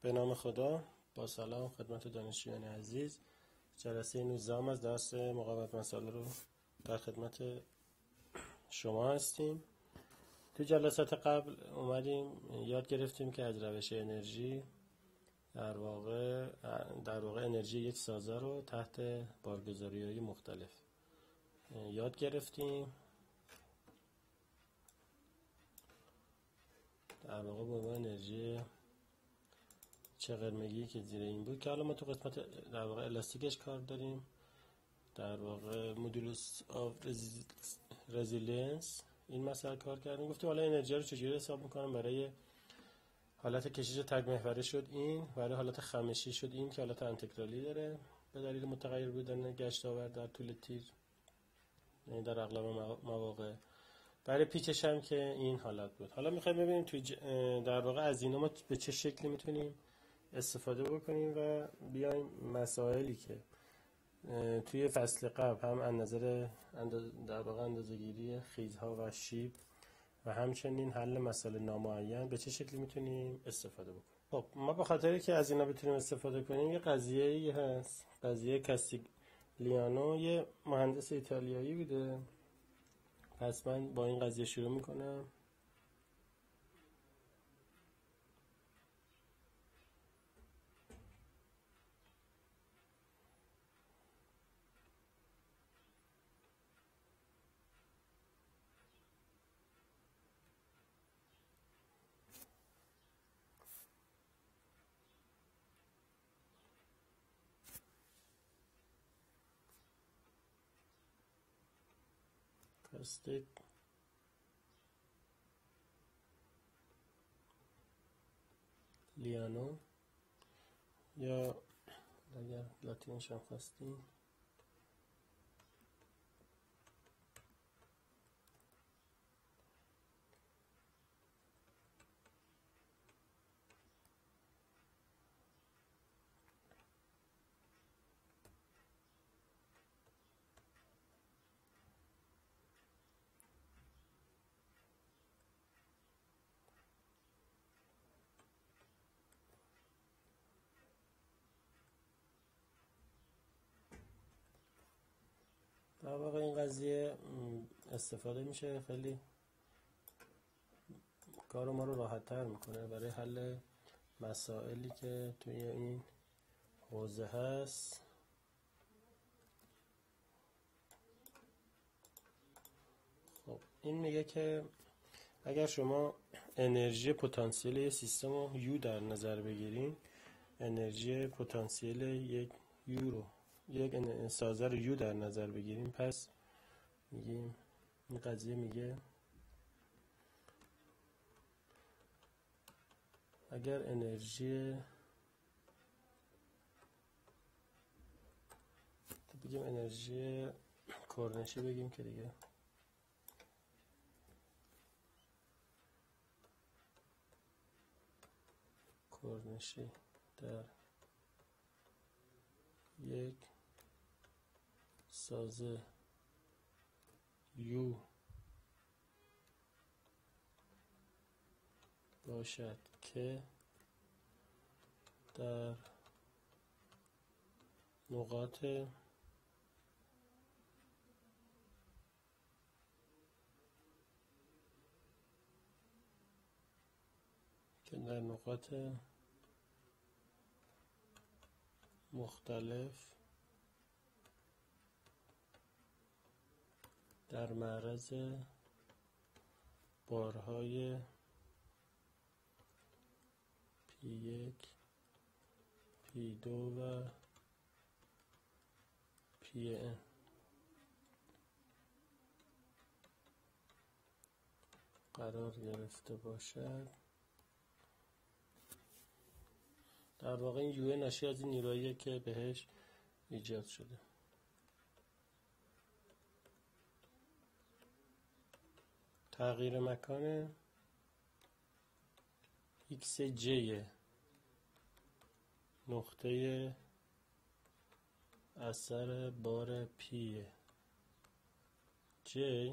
به نام خدا. با سلام خدمت دانشجویان عزیز. جلسه 19 از درس مقاومت مسائل رو در خدمت شما هستیم. تو جلسات قبل اومدیم یاد گرفتیم که از روش انرژی در واقع انرژی یک سازه رو تحت بارگذاری‌های مختلف یاد گرفتیم. در واقع به عنوان انرژی چغرمگی که زیر این بود که حالا ما تو قسمت در واقع الاستیکش کار داریم، در واقع مدولوس آف رزیلینس این مسئله کار کردیم. گفتیم حالا انرژی رو چجوری حساب میکنم. برای حالت کشش تگ محوره شد این، برای حالت خمشی شد این که حالت انتگرالی داره به دلیل متغیر بودن گشت آور در طول تیر، یعنی در اغلب مواقع. برای پیچش هم که این حالت بود. حالا میخوایم ببینیم توی در واقع از اینا ما به چه شکلی میتونیم استفاده بکنیم و بیایم مسائلی که توی فصل قبل هم از نظر در واقع اندازه‌گیری خیزها و شیب و همچنین حل مسائل نامعین به چه شکلی میتونیم استفاده بکنیم. خب ما به خاطری که از اینا بتونیم استفاده کنیم یه قضیه‌ای هست، قضیه کاستیلیانو، یه مهندس ایتالیایی بوده. پس من با این قضیه شروع میکنم. کاستیلیانو یا اگر لاتینش هم خواستیم در واقع این قضیه استفاده میشه، خیلی کار ما رو راحت تر میکنه برای حل مسائلی که توی این حوزه هست. خب این میگه که اگر شما انرژی پتانسیل یک سیستم رو یو در نظر بگیرین، انرژی پتانسیل یک یو رو، یک سازه رو یو در نظر بگیریم، پس میگیم این قضیه میگه اگر انرژی بگیم انرژی کورنشی بگیم که دیگه کورنشی در یک سازه یو باشد که در نقاط مختلف در معرض بارهای P1 P2 و Pn قرار گرفته باشد. در واقع این یو ناشی از این نیروییه که بهش ایجاد شده. تغییر مکان ایکس جی نقطه اثر بار پی جی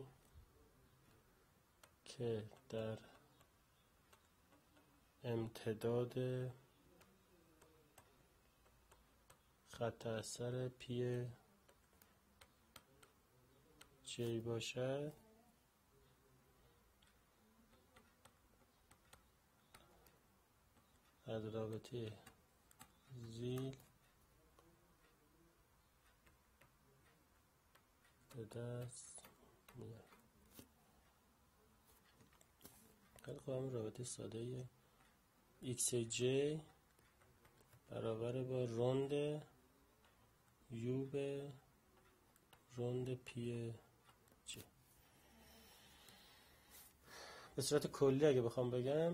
که در امتداد خط اثر پی جی باشد از رابطه زیل به دست میاد. خیلی خوب، هم رابطه ساده ایکس جی برابر با روند یو به روند پی جی. به صورت کلی اگه بخوام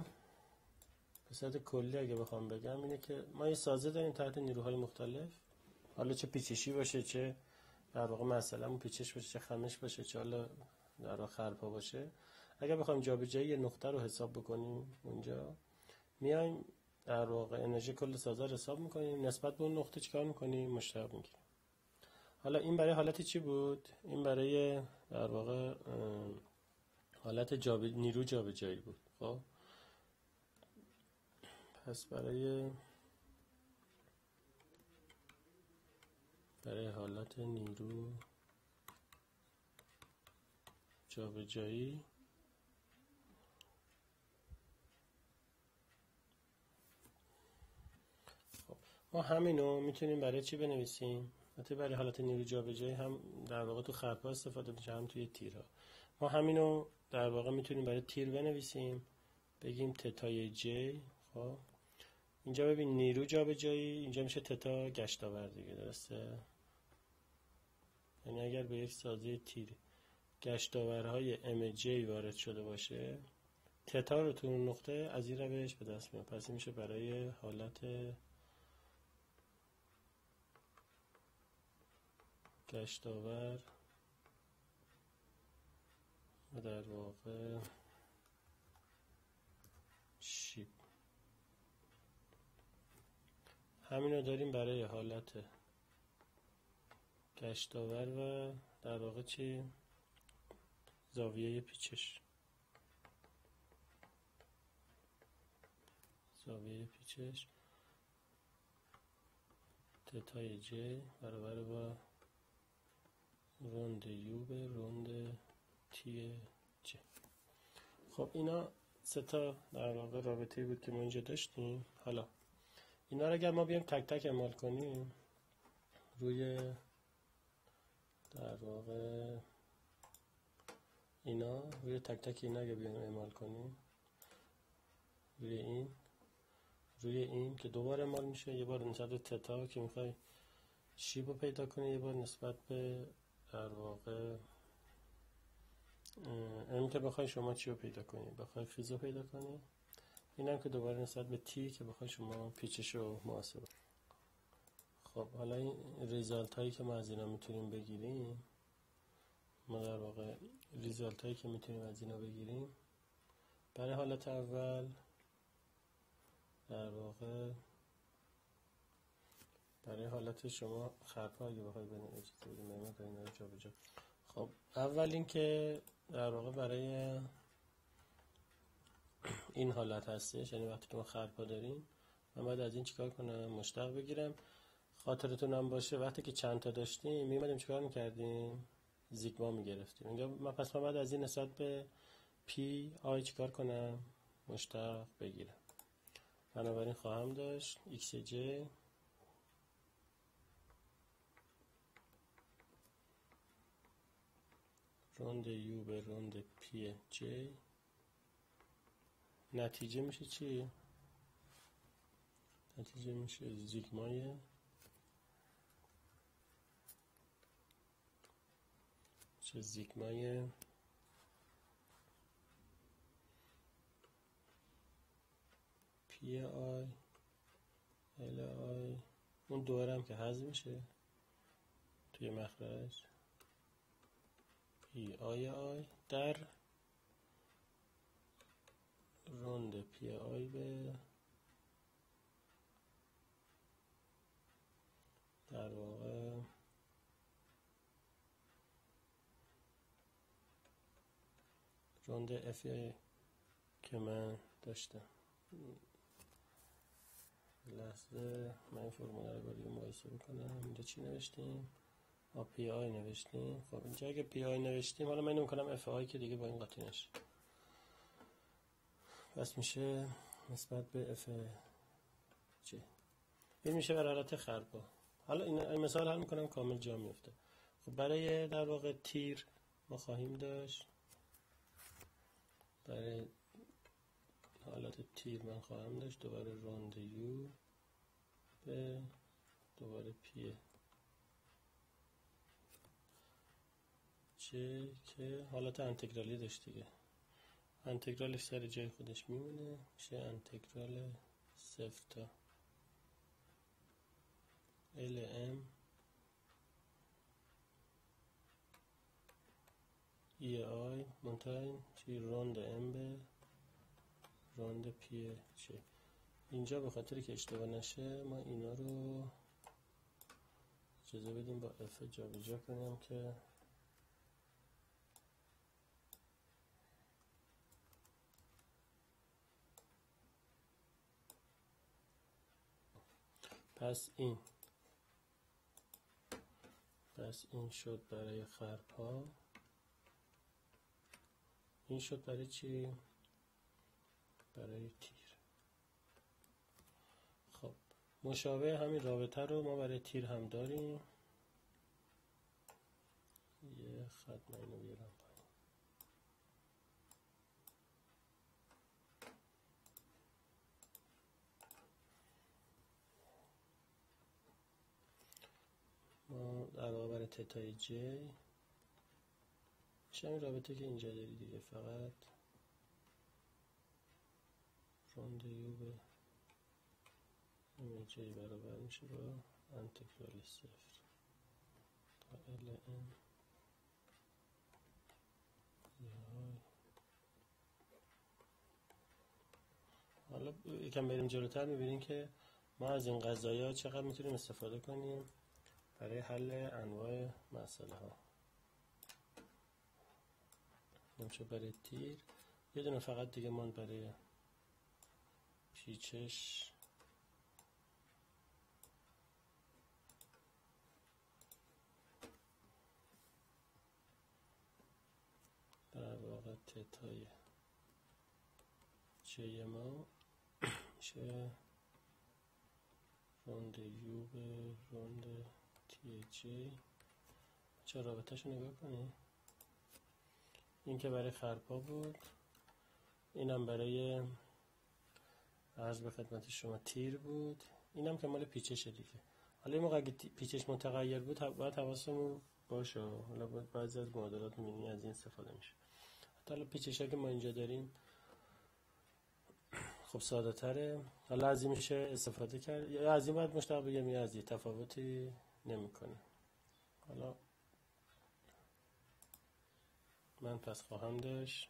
بگم اینه که ما یه سازه داریم تحت نیروهای مختلف، حالا چه پیچشی باشه، چه در واقع مثلا پیچش باشه، چه خمش باشه، چه حالا در واقع خرپا باشه. اگر بخوایم جابجایی یه نقطه رو حساب بکنیم اونجا، میایم در واقع انرژی کل سازه رو حساب میکنیم، نسبت به اون نقطه چیکار میکنیم؟ مشتق میگیریم. حالا این برای حالت چی بود؟ این برای در واقع حالت نیرو جابجایی بود. خب پس برای حالت نیرو جابجایی ما همینو میتونیم برای چی بنویسیم؟ البته برای حالت نیرو جابجایی هم در واقع تو خط‌ها استفاده میشه، هم توی تیرها. ما همینو در واقع میتونیم برای تیر بنویسیم، بگیم تتای جی. خب اینجا ببین نیرو جابجایی، اینجا میشه تتا گشتاور دیگه، درسته؟ یعنی اگر به یک سازه تیر گشتاورهای ام جی وارد شده باشه، تتا رو تو اون نقطه از این روش به دست میاد. پس این میشه برای حالت گشتاور و در واقع شیب. همین رو داریم برای حالت گشتاور و در واقع چی؟ زاویه پیچش. تتای جی برابر با روند یو به روند تی جی. خب اینا سه تا در واقع رابطه‌ای بود که ما اینجا داشتیم. حالا اینا رو اگر ما بیایم تک تک اعمال کنیم روی در واقع اینا، روی تک تک اینا اگه بیایم اعمال کنیم روی این که دوباره اعمال میشه، یه بار نسبت به تتا که میخوای شیب رو پیدا کنی، یه بار نسبت به در واقع این که بخوای شما چی رو پیدا کنی، بخوای فیز رو پیدا کنی. این هم که دوباره نسبت به تی که بخوای شما پیچش رو محاسبه. خب حالا این ریزالت هایی که ما از اینا میتونیم بگیریم، برای حالت اول در واقع برای حالت شما خرپا اگه بخوای بنویسید. خب اول این که در واقع برای این حالت هستش، یعنی وقتی که ما خرپا داریم من باید از این چیکار کنم؟ مشتق بگیرم. خاطرتون هم باشه وقتی که چند تا داشتیم میمدیم چیکار میکردیم؟ زیگما میگرفتیم. اینجا من باید از این نسبت به پی آی چیکار کنم؟ مشتق بگیرم. بنابراین خواهم داشت ایکس جی روند یو به روند پی جی، نتیجه میشه چی؟ نتیجه میشه زیگمای پی آی ال آی، اون دورم که حذف میشه توی مخرج، پی آی آی در روند پی آی به در واقع روند اف که من داشتم. لحظه من این فرموله رو با دیگه مقایسه بکنم. اینجا چی نوشتیم؟ پی آی نوشتیم. خب اینجا اگه پی آی نوشتیم، حالا من نمی‌کنم اف آی که دیگه با این قاطی نشه، پس میشه نسبت به اف جی. این میشه برای حالت خرپا. حالا این مثال حل میکنم کامل جا میفته. خب برای در واقع تیر ما خواهیم داشت، برای حالت تیر من خواهم داشت دوباره راند یو به دوباره پی چه که حالت انتگرالی داشت دیگه. انتگرالش سر جای خودش میمونه، میشه انتگرال صفر تا ال ام ای آی منتهی چی راند ام به راند پی چه. اینجا به خاطر که اشتباه نشه ما اینا رو اجازه بدیم با اف جا به جا کنیم که پس این شد برای خرپا. این شد برای چی؟ برای تیر. خب مشابه همین رابطه رو ما برای تیر هم داریم. یه خط من اینو بیارم پایین. ما در واقع برای تتای جی میشه همین رابطه که اینجا داری دیگه، فقط راند یو به همین جی برابر میشه با انتگرال صفر تا ال ام حالا یکم بریم جلوتر میبینیم که ما از این قضایا چقدر میتونیم استفاده کنیم برای حل انواع مسئله ها. نمیشه برای تیر یه دونه فقط دیگه من برای پیچش در واقع تتای جی ما میشه راند یو به راند تی جی. چه رابطه‌شو نگاه کنی؟ این که برای خرپا بود، اینم برای عرض به خدمت شما تیر بود، اینم که مال پیچشه دیگه. حالا این موقع اگه پیچش متغیر بود باید حواسمون باشه، حالا بعضی از معادلات می‌بینی از این استفاده میشه. حالا پیچشی که ما اینجا داریم خب ساده تره، حالا از این میشه استفاده کرد یا از این باید مشتاق بگم یا از این تفاوتی نمیکنه. حالا من پس خواهم داشت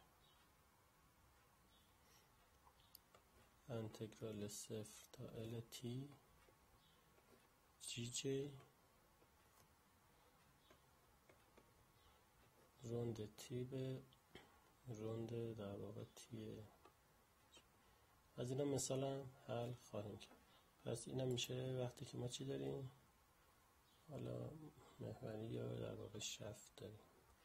انتگرال صفر تا ال تی جی جی راند تی به راند در واقع تی. از اینا مثلا حل خواهیم کرد. پس اینم میشه وقتی که ما چی داریم؟ حالا محوری یا در واقع شفت داریم،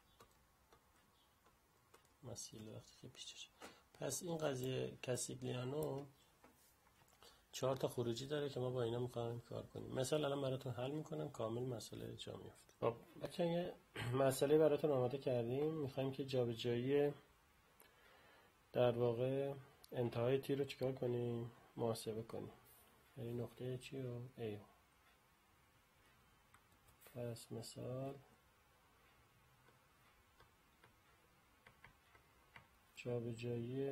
مسئله وقتی که پیچش. پس این قضیه کاسیگلیانو 4 تا خروجی داره که ما با اینا میخوایم کار کنیم. مثلا الان براتون حل میکنم کامل مسئله جا میفته. خب بچه‌ها یه مسئله براتون آماده کردیم، میخوایم که جابجایی در واقع انتهای تیر رو چیکار کنیم؟ محاسبه کنیم. یعنی نقطه چی رو؟ A. پس مثال جابجایی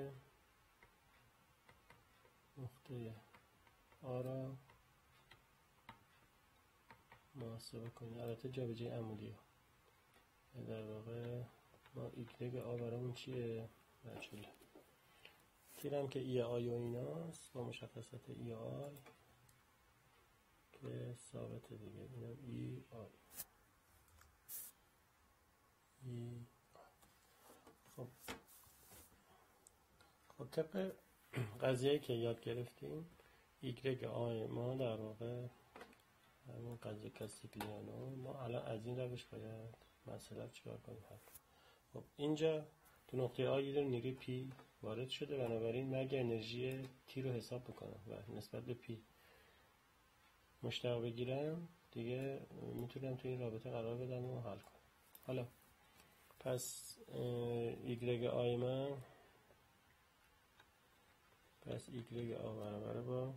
نقطه A را محاسبه کنیم. البته جابجایی عمودی ها. در واقع ما ایگرگ آ برامون چیه؟ مجهوله. تیرم که ای آی و ایناست با مشخصات ای آی که ثابته دیگه، اینم ای آی. خب طبق قضیه که یاد گرفتیم ایگرگ آی ما در واقع همون قضیه کاستیگلیانو، ما الان از این روش باید مسئله چیکار کنیم؟ خب اینجا تو نقطه آ یه نیروی پی وارد شده، بنابراین من اگه انرژی تی رو حساب بکنم و نسبت به پی مشتق بگیرم دیگه میتونم تو این رابطه قرار بدم و حل کنم. حالا پس ایگرگ آی من، پس ایگرگ آ برابر با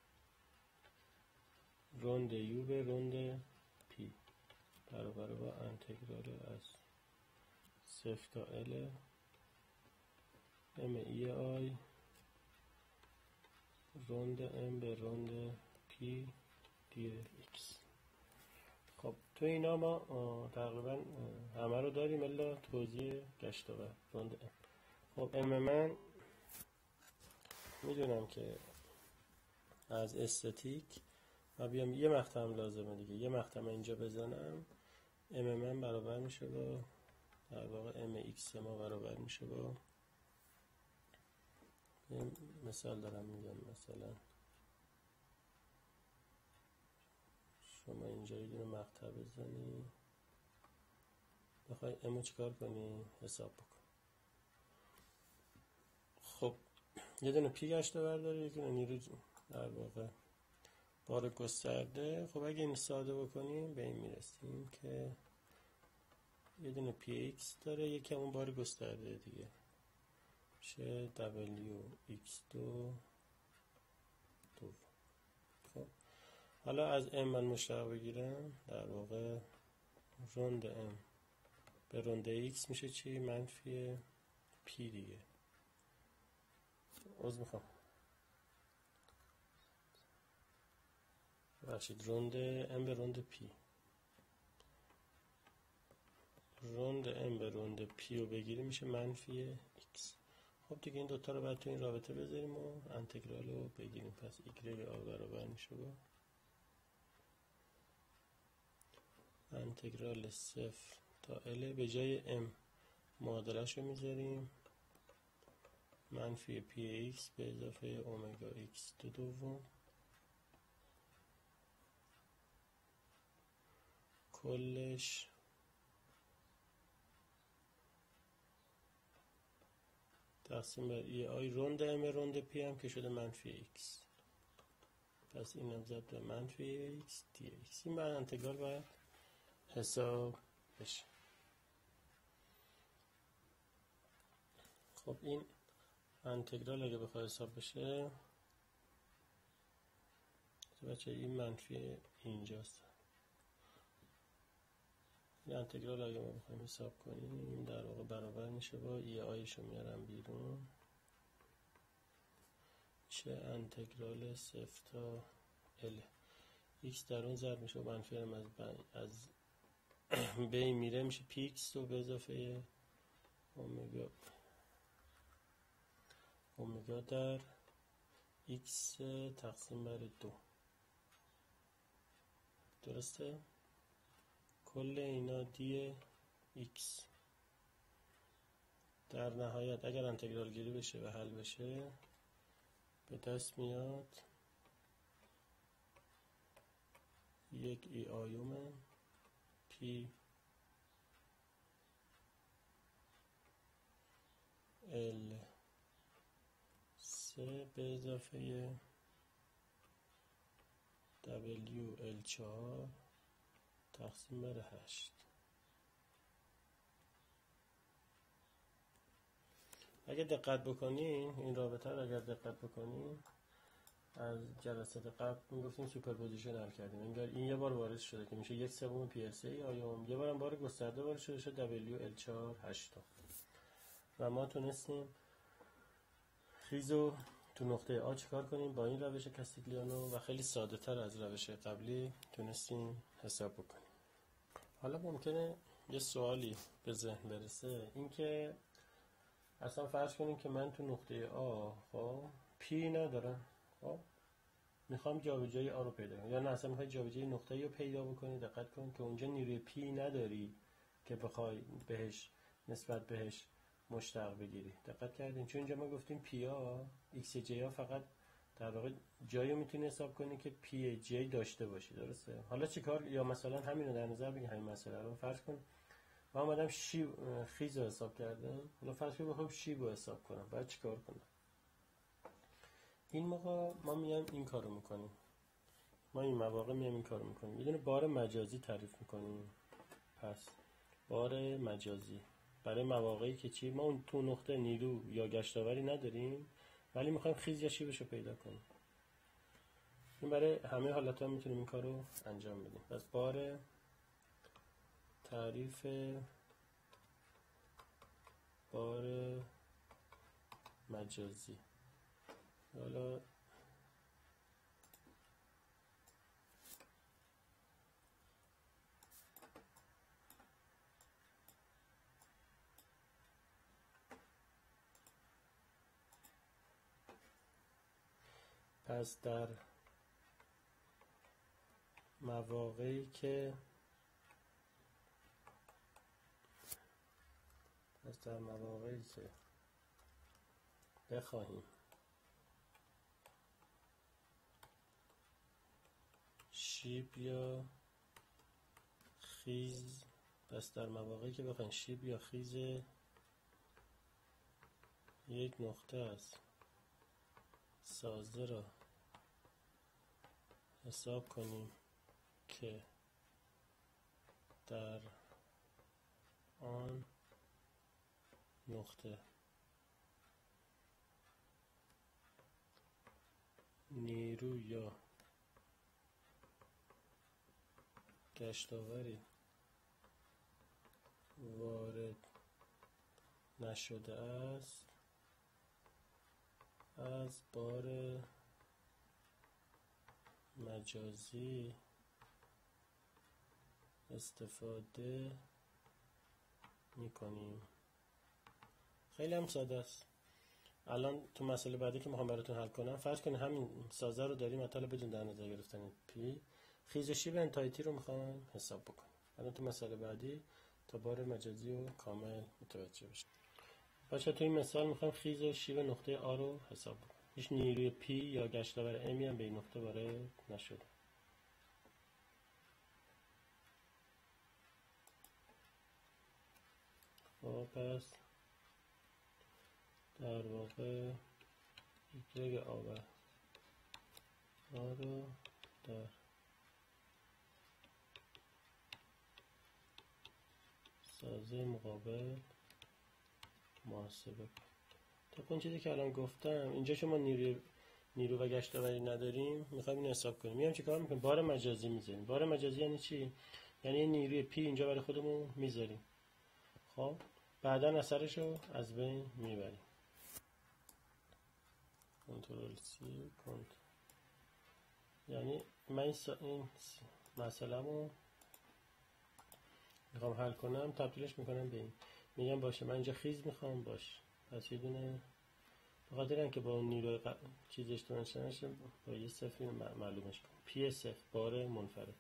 روند یو به روند پی برابر با انتگرال از صفر تا ال ام ای آی روند ام به روند پی دی ایکس. خب تو اینا ما تقریبا همه رو داریم الا توضیح گشتاور روند ام. خب ام من میدونم که از استاتیک و بیام یه مقطع هم لازمه دیگه، یه مقطع اینجا بزنم ام من برابر میشه با در واقع ام ایکس ما برابر میشه با، مثال دارم میگم، مثلا شما اینجا یه دونه مقطع بزنی بخوای امو چیکار کنی حساب بکن. خب یه دونه پی گشته برداره، یه دونه نیرو در واقع بار گسترده. خب اگه این ساده بکنیم به این میرسیم که یه دونه پی ایکس داره، یکی همون بار گسترده دیگه میشه دبلیو ایکس دو. خب حالا از ام من مشتق بگیرم در واقع روند ام به روند ایکس میشه چی؟ منفی پی دیگه. عوض میخوام بخشید روند ام به روند پی، روند ام به روند پی رو بگیریم میشه منفی ایکس. خب دیگه این دوتا رو باید تو این رابطه بذاریم و انتگرال رو بگیریم. پس ایگرگ آ برابر میشه با انتگرال صفر تا ال، به جای ام معادلش رو میذاریم منفی پی ایکس به اضافه اومگا ایکس دو دوم کلش تقسیم بر ای آی روند ام روند پی هم که شده منفی ایکس. پس این هم زد به منفی ایکس دی ایکس. این بعد انتگرال باید حساب بشه. خب این انتگرال اگه بخواد حساب بشه بچه این منفی اینجاست. این انتگرال اگه ما بخوایم حساب کنیم این در واقع برابر میشه با ای آیشو میارم بیرون چه انتگرال صفر تا ال ایکس در اون ضرب میشه و منفی هم از بین میره میشه پی ایکس و به اضافه اومگا در ایکس تقسیم بر دو. درسته؟ کل اینا دی ایکس در نهایت اگر انتگرال گیری بشه و حل بشه به دست میاد یک ای آیوم پی ال سه به اضافه دبلیو ال 4 تقسیم بر 8. اگر دقت بکنین این رابطه رو اگر دقت بکنین از جلسات قبل میگفتیم سوپرپوزیشن حل کردیم. انگار این یه بار وارد شده که میشه 1/3 پی ال سی آیوم، یه بارم بار گسترده وارد شده شد دبلیو ال 4 8 و ما تونستیم خیزو تو نقطه آ چیکار کنیم با این روش کاستیگلیانو و خیلی ساده تر از روش قبلی تونستیم حساب بکنیم. حالا ممکنه یه سوالی به ذهن برسه، این که اصلا فرض کنیم که من تو نقطه آ خب پی ندارم، خب میخوام جابجایی آ رو پیدا کنم، یا نه اصلا میخوای جابجایی نقطه‌ای رو پیدا بکنی. دقت کن که اونجا نیروی پی نداری که بخوای بهش نسبت بهش مشتق بگیری. دقت کردین؟ چون اینجا ما گفتیم پی آ ایکس جی آ فقط در واقع جایی میتونی حساب کنی که پی جی داشته باشی، درسته؟ حالا چیکار، یا مثلا همین رو در نظر بگیر، همین مسئله رو فرض کن من اومدم خیز رو حساب کردم، حالا فرض کن بخوام شیب رو حساب کنم، باید چیکار کنم؟ این موقع ما میایم این کارو میکنیم، ما این مواقع میایم این کارو میکنیم، یه دونه بار مجازی تعریف میکنیم. پس بار مجازی برای مواقعی که چی، ما اون تو نقطه نیرو یا گشتاوری نداریم ولی میخوایم خیز یا شیبش رو پیدا کنیم. این برای همه حالت‌ها میتونیم این کارو انجام بدیم. پس بار تعریف بار مجازی، حالا پس در مواقعی که بخواهیم شیب یا خیز، پس در مواقعی که بخواهیم شیب یا خیز یک نقطه است سازه را حساب کنیم که در آن نقطه نیرو یا گشتاوری وارد نشده است، از بار مجازی استفاده میکنیم. خیلی هم ساده است. الان تو مسئله بعدی که میخوام براتون حل کنم، فرض کنید همین سازه رو داریم، مثلا بدون در نظر گرفتن پی، خیز شیب انتایتی رو میخوام حساب بکنم. الان تو مسئله بعدی تا بار مجازی رو کامل متوجه بشیم. باشه، تو این مثال میخوام خیز شیب نقطه آ رو حساب بکنم. هیچ نیروی پی یا گشتاور امی هم به این نقطه وارد نشده. پس در واقع ایگرگ آور آ رو در سازه مقابل محاسبه کن. تا اون چیزی که الان گفتم، اینجا شما نیرو و گشتاوری نداریم، میخوایم اینو حساب کنیم. میام چیکار میکنیم؟ بار مجازی میذاریم. بار مجازی یعنی چی؟ یعنی نیروی پی اینجا برای خودمون میذاریم، خب بعدا اثرش رو از بین میبریم. کنترل سی کنترل، یعنی من این مسئله‌مو میخوام حل کنم، تبدیلش میکنم به این، میگم باشه من اینجا خیز میخوام، باشه پس یه دونه بخاطر اینکه با اون نیروی چیز اشتباه نشه با یه صفری معلومش کنم، پی صفر بار منفرد،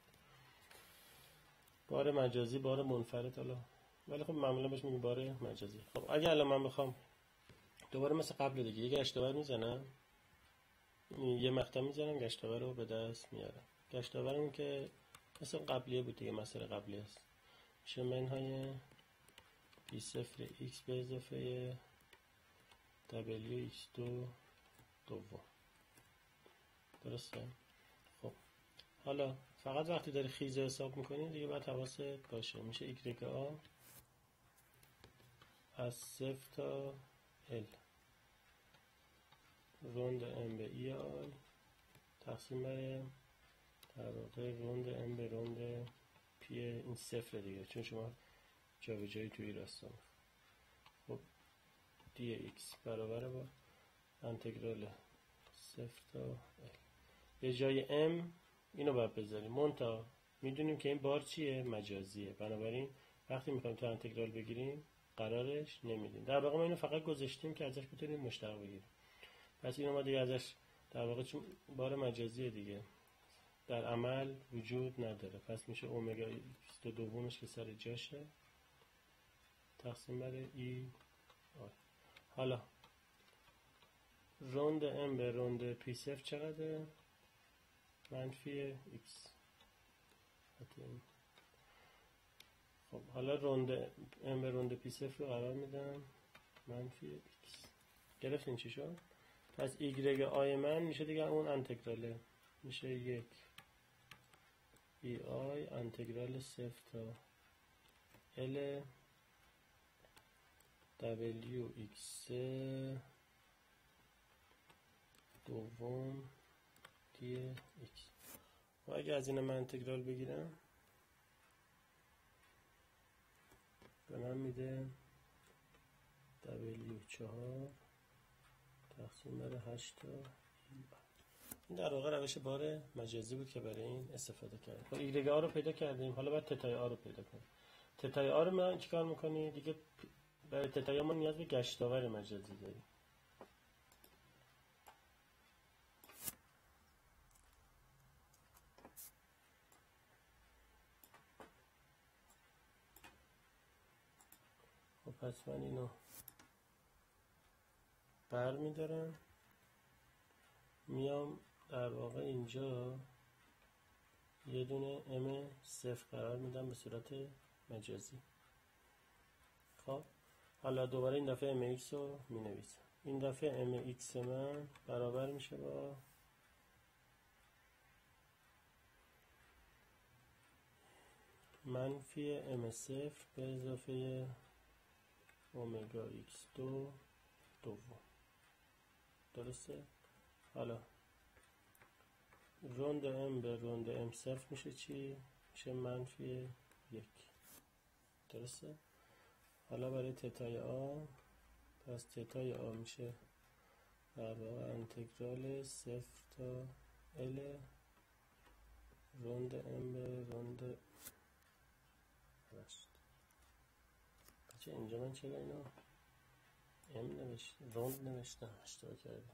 بار مجازی بار منفرد. حالا ولی خب معمولا بهش میگیم بار مجازی. خب اگه الان من بخوام دوباره مثل قبل دیگه یه گشتاور میزنم، یه مقطع میزنم، گشتاور رو به دست میارم. گشتاورمون که مثل قبلیه بود دیگه، مسئله قبلی است، میشه منهای پی صفر ایکس به اضافه دبلیو ایکس دو دوم، درسته؟ خب حالا فقط وقتی داری خیز حساب میکنی دیگه باید حواست باشه، میشه ایگرگ آ از صفر تا ال روند ام به ای آی تقسیم بر در واقع روند ام به روند پی، این صفر دیگه چون شما جابجایی توی راستا. خب دی ایکس برابر با انتگرال صفر تا ال، به جای ام اینو باید بذاریم، منتها میدونیم که این بار چیه؟ مجازیه، بنابراین وقتی میخوایم تو انتگرال بگیریم قرارش نمیدیم. در واقع ما اینو فقط گذاشتیم که ازش بتونیم مشتق بگیریم. پس اینو ما دیگه ازش در واقع چون بار مجازیه دیگه در عمل وجود نداره، پس میشه اومگا ایکس دو دومش که سر جاشه تقسیم بر ای آی. حالا روند ام به روند پی صفر چقدره؟ منفی x. خب حالا روند ام به روند پی صفر رو قرار میدم منفی x. گرفتین چی شد؟ پس ایگرگ آی من میشه دیگه اون انتگراله، میشه 1 ای آی انتگرال صفر تا ال دبلیو ایکس دوم دی ایکس. و اگه از این من انتگرال بگیرم به من میده دبلیو 4 تقسیم بر 8 تا این در واقع روش بار مجازی بود که برای این استفاده کردیم. خب ایگرگ آ رو پیدا کردیم، حالا باید تتای آ رو پیدا کنیم. تتای آ رو من چیکار میکنی؟ دیگه برای تتای آ ما نیاز به گشتاور مجازی داریم. خب پس من اینو بر میدارم، میام در واقع اینجا یه دونه ام صفر قرار میدم به صورت مجازی. خب حالا دوباره این دفعه ام ایکس رو می نویسم. این دفعه ام ایکس من برابر میشه با منفی ام صفر به اضافه اومگا ایکس دو دوم. درسته؟ حالا روند ام به روند ام صفر میشه چی؟ میشه منفی 1. درسته؟ حالا برای تتای آ، پس تتای آ میشه در واقع انتگرال صفر تا ال روند ام به روند بچه اینجا من چرا اینو ام نوشتم روند نوشتم، اشتباه کردم.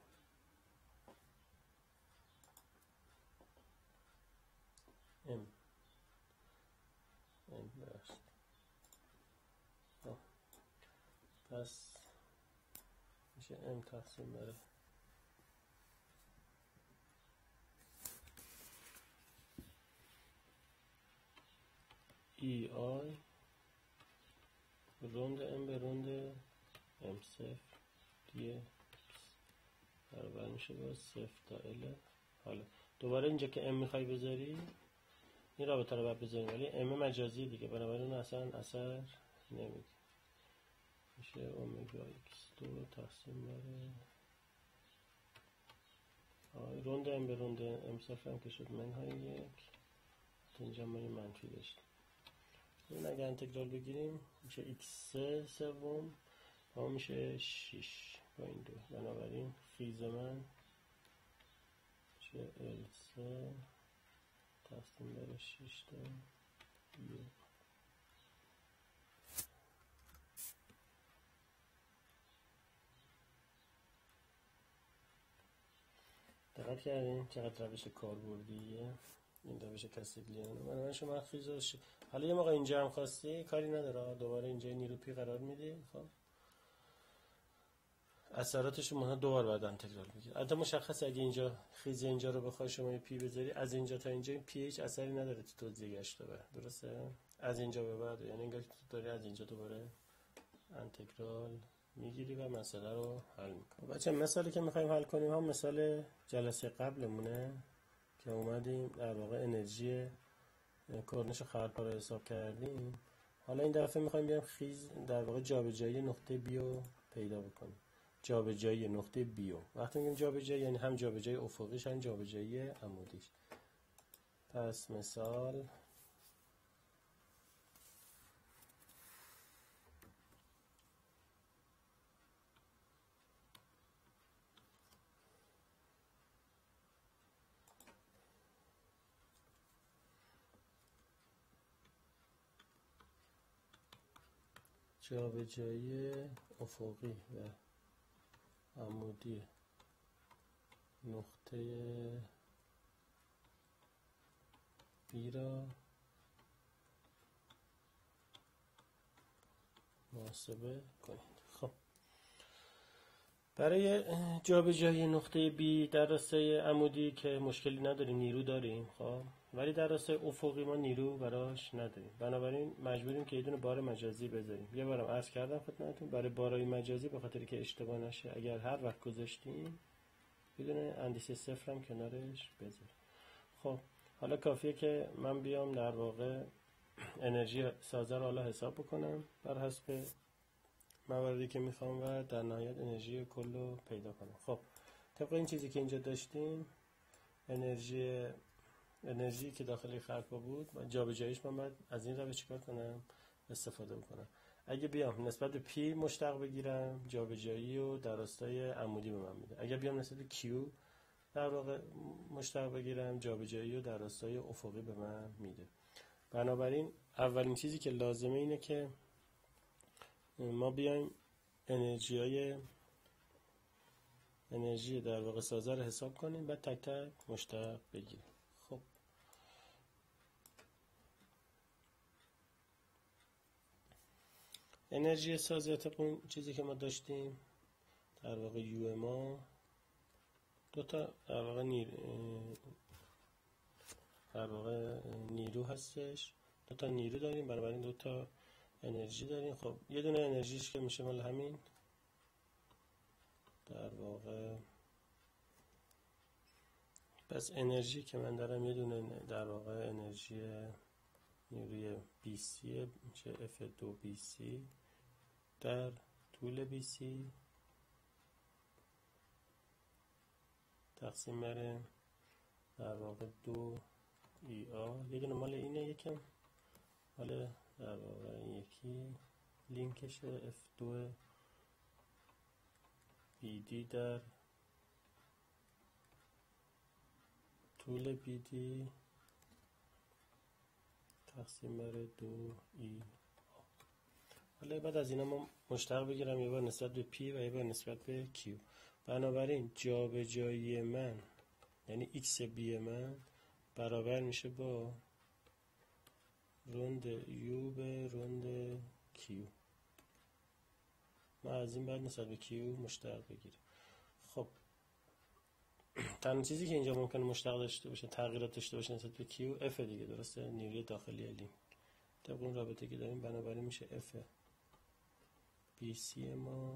ام ببخشید. پس میشه ام تقسیم بر ای آی روند ام به روند ام صفر دی برابر میشه با صفر تا ال. حالا دوباره اینجا که ام میخوای بذاری این رابطه رو باید بذاریم، ولی ام مجازی دیگه، بنابراین اصلا اثر نمیده. میشه اومگا ایکس دو تقسیم بر روند ام به روند ام صفر هم که شد منهای 1. اینجا ما این منفی داشتیم. این اگر انتگرال بگیریم میشه ایکس سوم و میشه 6 با این دو. بنابراین خیز من میشه ال 3 تقسیم بر 6 تا یو. دقت کردین چقدر روش کاربردیه این روش کاستیگلیانو. بنابراین شما خیز حالا یه موقع اینجا هم خواستی کاری نداره، دوباره اینجا نیرو پی قرار میدی. خب اثراتش رو دوبار بعد انتگرال میگیره. البته مشخصه اگه اینجا خیز اینجا رو بخوای شما پی بذاری از اینجا تا اینجا این پی هیچ اثری نداره تو توزیع گشتاور. درسته؟ از اینجا به بعد یعنی انگار تو داری از اینجا دوباره انتگرال میگیری و مسئله رو حل میکنی. بچه مثالی که میخوایم حل کنیم هم مثال جلسه قبلمونه که اومدیم در واقع انرژی کورنش خرپا رو حساب کردیم. حالا این دفعه میخوایم بیایم خیز در واقع جابجایی نقطه بی رو پیدا بکنیم. جابجایی نقطه بیو. وقتی میگیم جابجایی یعنی هم جابجایی افقیش هم جابجایی عمودیش. پس مثال جابجایی افقی و عمودی نقطه بی را محاسبه کنید. خب برای جابجایی نقطه B در راستای عمودی که مشکلی نداریم، نیرو داریم خب، ولی در راستای افقی ما نیرو براش نداریم. بنابراین مجبوریم که یه دونه بار مجازی بذاریم. یه بارم عرض کردم خدمتتون برای بارای مجازی به خاطر که اشتباه نشه اگر هر وقت گذاشتیم یه دونه اندیشه صفر هم کنارش بذاریم. خب حالا کافیه که من بیام در واقع انرژی سازه رو حالا حساب بکنم بر حسب مواردی که میخوام و در نهایت انرژی کل رو پیدا کنم. خب طبق این چیزی که اینجا داشتیم انرژی که داخل خلفا بود جابجاییش من باید از این روش چیکار کنم؟ استفاده بکنم. اگه بیام نسبت به پی مشتق بگیرم جابجایی رو در راستای عمودی به من میده. اگه بیام نسبت به کیو در واقع مشتق بگیرم جابجایی رو در راستای افقی به من میده. بنابراین اولین چیزی که لازمه اینه که ما بیایم انرژی در واقع سازه رو حساب کنیم بعد تک تک مشتق بگیریم. خب انرژی سازه طبق اون چیزی که ما داشتیم در واقع یو ما دو تا در واقع نیرو هستش، دو تا نیرو داریم بنابراین دو تا انرژی داریم. خب یه دونه انرژیش که میشه مال همین در واقع، پس انرژی که من دارم یه دونه در واقع انرژی نیروی BC میشه F2BC در طول BC تقسیم بر در واقع 2EA. یه دونه مال اینه، یکم مال در واقع این یکی لینکشه F2 BD در طول BD تقسیم بر 2E. حالا بعد از اینا ما مشتق بگیرم یه بار نسبت به P و یه بار نسبت به Q. بنابراین جابجایی من یعنی X B من برابر میشه با روند U به روند Q. ما از این بعد نسبت به Q مشتق بگیریم. خب تنها چیزی که اینجا ممکنه مشتق داشته باشه تغییرات داشته باشه نسبت به Q F دیگه، درسته؟ نیروی داخلی لینک طبق اون رابطه که داریم بنابراین میشه F BC ما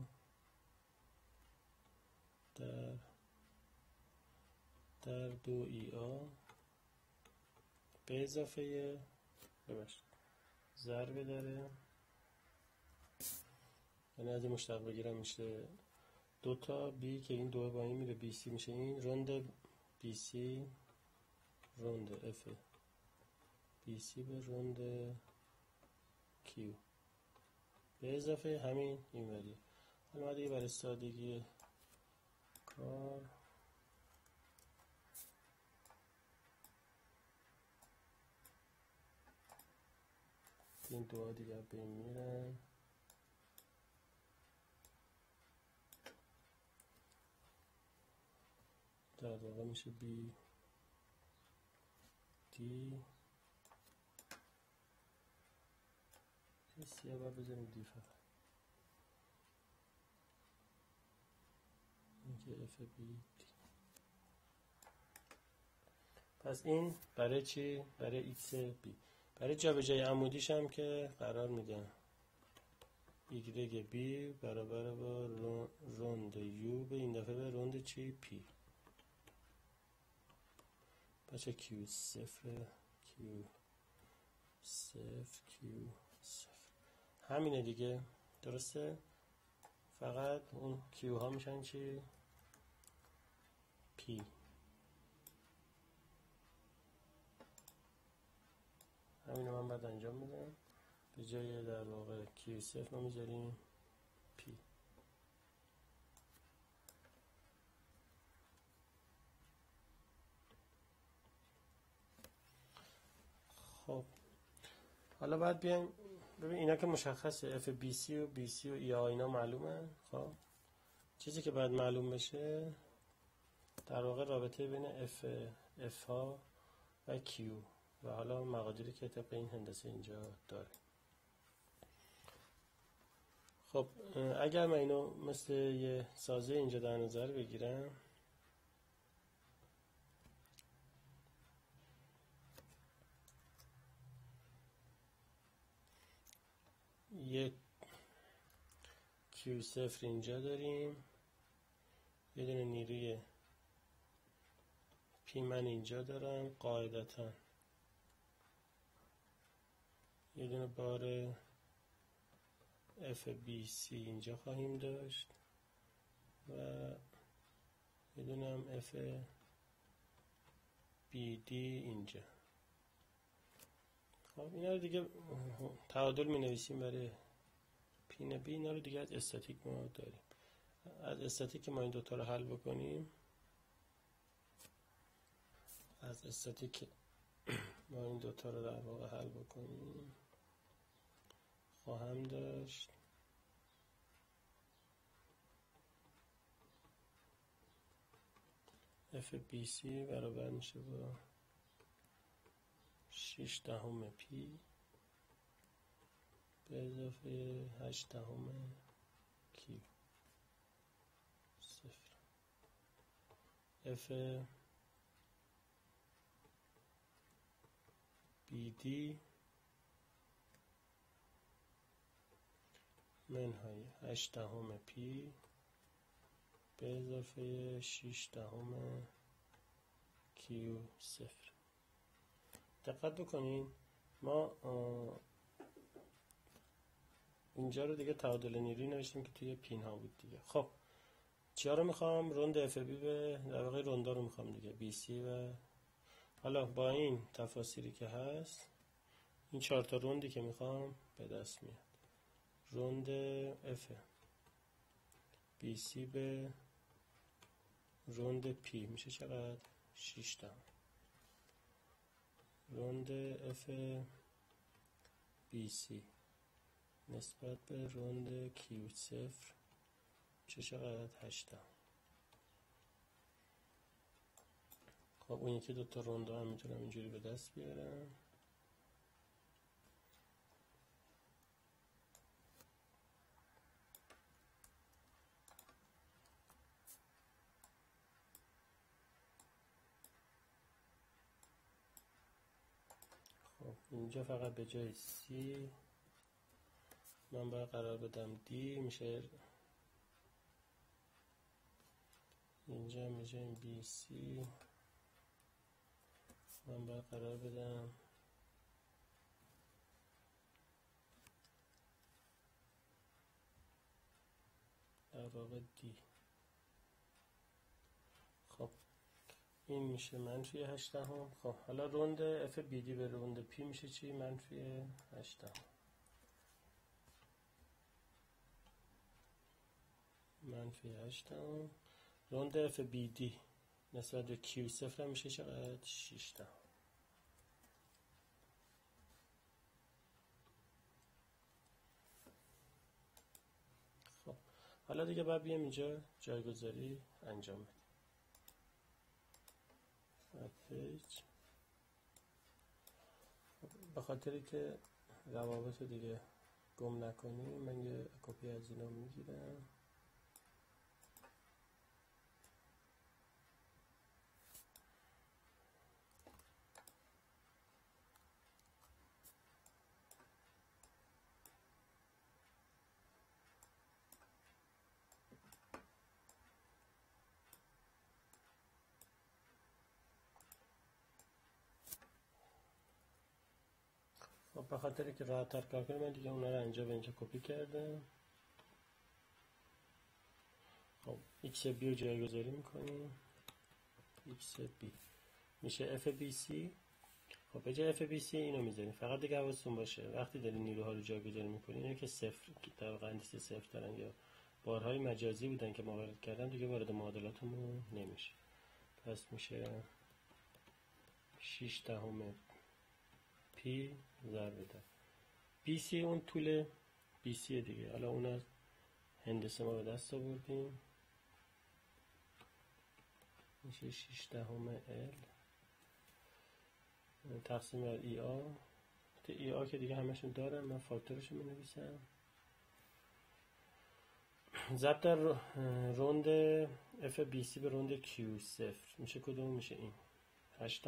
در 2EA به اضافه ضربه داره، یعنی از این مشتق بگیرم میشه دو تا B که این دو با این میره BC میشه این روند BC روند F BC به روند Q به اضافه همین این وریه. حالا دیگه برای سادگی کار این دو دیگه بین میرن در واقع میشه B D سیاه باید بذاریم دی فقط اینکه F B D. پس این برای چی؟ برای X B. برای جابجایی عمودیش هم که قرار میدم Y B برابر با روند U به این دفعه به روند چی؟ P. بچه Q صفر Q صفر Q صفر همینه دیگه، درسته؟ فقط اون Q ها میشن چی؟ P. همینو من بعد انجام میدم، به جای در واقع Q صفر ما میذاریم P. خب حالا باید بیایم ببین اینا که مشخصه F BC و BC و EA اینا معلومه. خب چیزی که باید معلوم بشه در واقع رابطه بین F ها و Q و حالا مقادیری که طبق این هندسه اینجا داره. خب اگر من اینو مثل یه سازه اینجا در نظر بگیرم، یه Q0 اینجا داریم، یه دونه نیروی P من اینجا دارم، قاعدتا یه دونه بار FBC اینجا خواهیم داشت و یه دونه هم FBD اینجا. خب اینا رو دیگه تعادل می نویسیم برای پین بی. اینا رو دیگه از استاتیک ما داریم. از استاتیک ما این دوتا رو حل بکنیم، از استاتیک ما این دوتا رو در واقع حل بکنیم، خواهم داشت FBC برابر میشه با 6 دهم P به اضافه 8 دهم Q صفر. F BD منهای 8 دهم P به اضافه 6 دهم Q صفر. دقت بکنین ما اینجا رو دیگه تعادل نیروی نوشتیم که توی پین ها بود دیگه. خب چیا رو میخوام؟ روند FB به در واقع روندا رو میخوام دیگه، BC و حالا با این تفاصیلی که هست این 4 تا روندی که میخوام به دست میاد. روند F BC به روند P میشه چقدر؟ 6 تا. روند F BC نسبت به روند Q0 میشه چقدر؟ 8 تا. خب اون یکی دوتا روندا هم میتونم اینجوری به دست بیارم. خب اینجا فقط به جای C من باید قرار بدم D، میشه اینجا به جای BC من باید قرار بدم در واقع D. خب این میشه منفی 8 دهم. خب حالا روند FBD به روند P میشه چی؟ منفی 8 دهم. منفی 8 دهم. روند FBD نسبت به Q0 میشه چقدر؟ 6 دهم. خب حالا دیگه باید بیام اینجا جایگذاری انجام بدیم. پیج به خاطری که روابط دیگه گم نکنیم من یه کپی از اینا میگیرم. خب به خاطری که راحت تر کار کنیم من دیگه اونا رو اینجا به اینجا کپی کردم. خب x b رو جایگذاری میکنیم. x b میشه FBC. خب به جای FBC اینو میذاریم. فقط دیگه حواستون باشه وقتی دارین نیروها رو جایگذاری میکنین اینه که صفر در واقع اندیسه صفر دارن یا بارهای مجازی بودن که ما وارد کردن دیگه وارد معادلاتمون نمیشه. پس میشه 6 دهم P ضرب در BC اون طول BC دیگه. حالا اون از هندسه ما به دست آوردیم میشه 6 دهم L تقسیم بر ای آ که دیگه همشون دارم. من فاکتورش رو می نویسم ضرب در روند اف بی سی به روند کیو صفر میشه کدوم؟ میشه این 8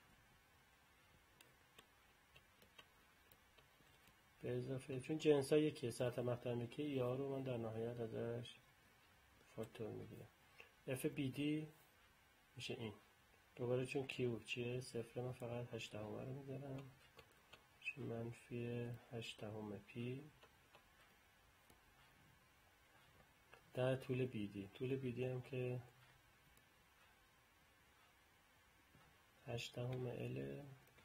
به اضافه، چون جنس ها یکیه، سطح مقطع یکی، یا رو من در نهایت ازش فاکتور میگیرم. اف بی دی میشه این دوباره، چون کیو چیه صفر، من فقط 8 رو میذارم، چون منفی 8 پی در طول بی دی. طول بی دی هم که 8 ال.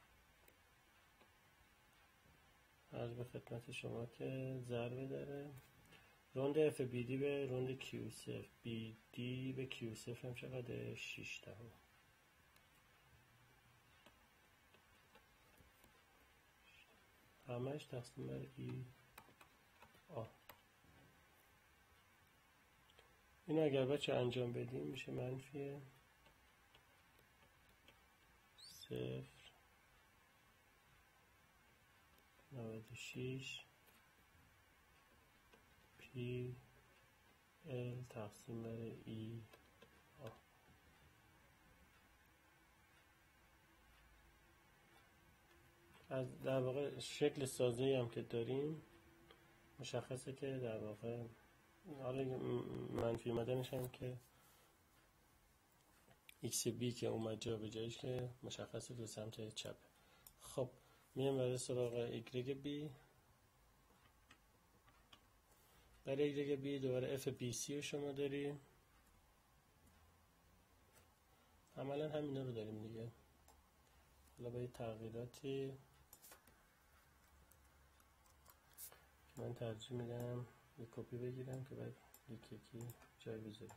عرض به خدمت شما که ضربه داره روند اف بی دی به روند کیو صفر، بی دی به کیو صفر هم چقدر؟ 6 همش تقسیم بر ای آ. این اگر بچه انجام بدیم میشه منفی 0.96 پی ال تقسیم بر ای آ. از در واقع شکل سازی هم که داریم مشخصه که در واقع حالا منفی اومدنش هم که ایکس بی که اومد جا به جایش که مشخصه به سمت چپ. خب میام برای سراغ ایگرگ بی. برای ایگرگ بی دوباره اف بی سی رو شما داریم، عملا همینا رو داریم دیگه. حالا با یه تغییراتی من ترجیح میدم یه کپی بگیرم که بعد یکی جای بذاریم.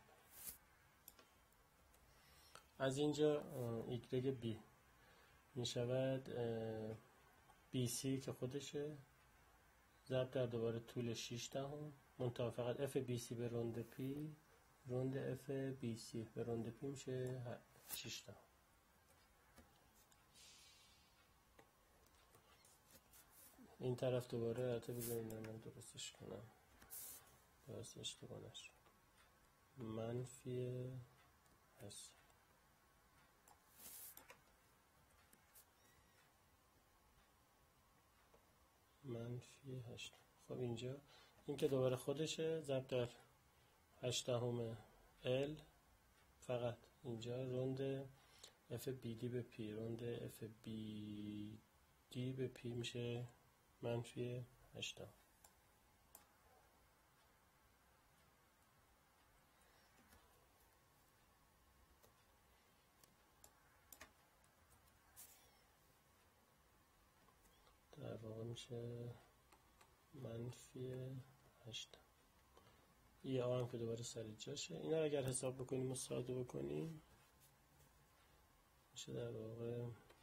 از اینجا ایگرگ بی می شود بی سی که خودشه ضرب در دوباره طول 6 منتها فقط اف بی سی به روند پی، روند اف بی سی به روند پی میشه 6 این طرف دوباره البته بذارید من درستش کنم، درست اشتباه نشه، منفی هست منفی 8. خب اینجا این که دوباره خودشه ضرب در 8 ال، فقط اینجا روند اف بی دی به پی، روند اف بی دی به پی میشه منفی 8. در واقع میشه منفی 8. ای آ هم که دوباره سر جاشه. اینا اگر حساب بکنیم و ساده بکنیم میشه در واقع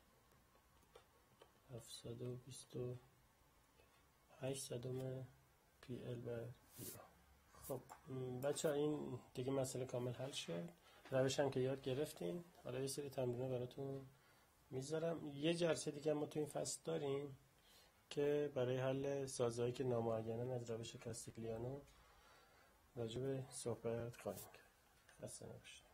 728 پی ال بر ای آ. خب بچه ها این دیگه مسئله کامل حل شد. روش هم که یاد گرفتین. حالا یه سری تمرین براتون میذارم. یه جلسه دیگه ما تو این فصل داریم که برای حل سازهایی که نامعینن از روش کاستیگلیانو راجع به صحبت خواهیم کرد. خسته نباشید.